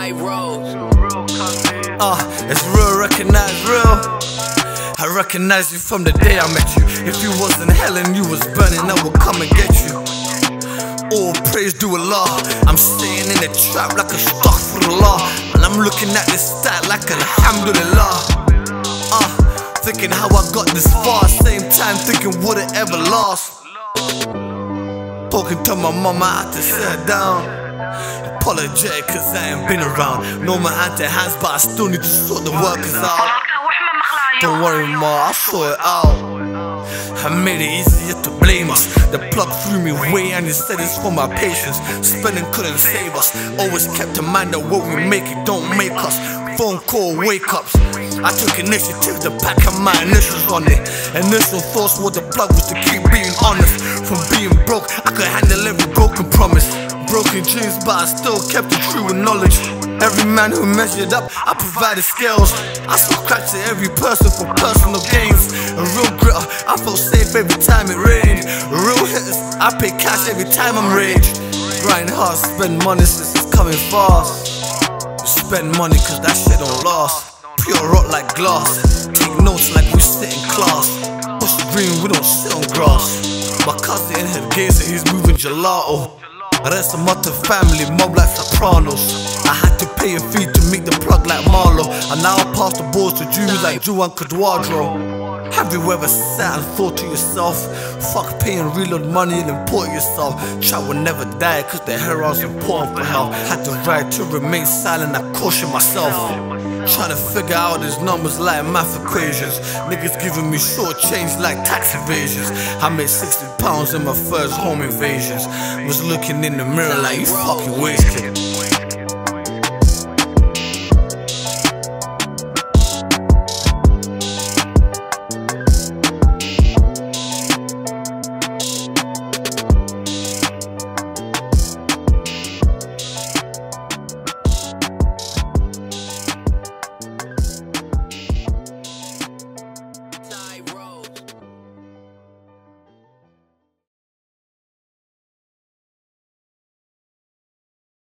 White Rose. It's real, recognize real. I recognize you from the day I met you. If you wasn't hell and you was burning, I would come and get you. All praise due Allah. I'm staying in the trap like a astaghfirullah, and I'm looking at this stat like alhamdulillah. Thinking how I got this far, same time thinking would it ever last. Talking to my mama, I had to sit down. Apologize cause I ain't been around. Know my auntie hands, but I still need to sort the workers out. Don't worry ma, I'll sort it out. I made it easier to blame us. The plug threw me away and it said it's for my patience. Spending couldn't save us. Always kept in mind that what we make it don't make us. Phone call wake ups. I took initiative to pack up my initials on it. Initial thoughts were the plug was to keep being honest. From being broke, I could handle every broken promise. Broken dreams, but I still kept it true with knowledge. Every man who measured up, I provided scales. I saw cracks to every person for personal gains. A real gritter, I felt safe every time it rained. Real hitters, I pay cash every time I'm rage. Grind hard, spend money since it's coming fast. Spend money cause that shit don't last. Pure rock like glass. Take notes like we sit in class. Push the green, we don't sit on grass. My cousin in her gaze and he's moving gelato. Rest of Mutton family, mob like Sopranos. I had to pay a fee to meet the plug like Marlo, and now I pass the balls to Jews like Juan Cuadro. Have you ever sat and thought to yourself, fuck paying reload money and import yourself? Chat will never die cause the hero's important for health. Had the right to remain silent, I caution myself. Trying to figure out these numbers like math equations. Niggas giving me short change like tax evasions. I made 60 pounds in my first home invasions. Was looking in the mirror like you fucking wasted.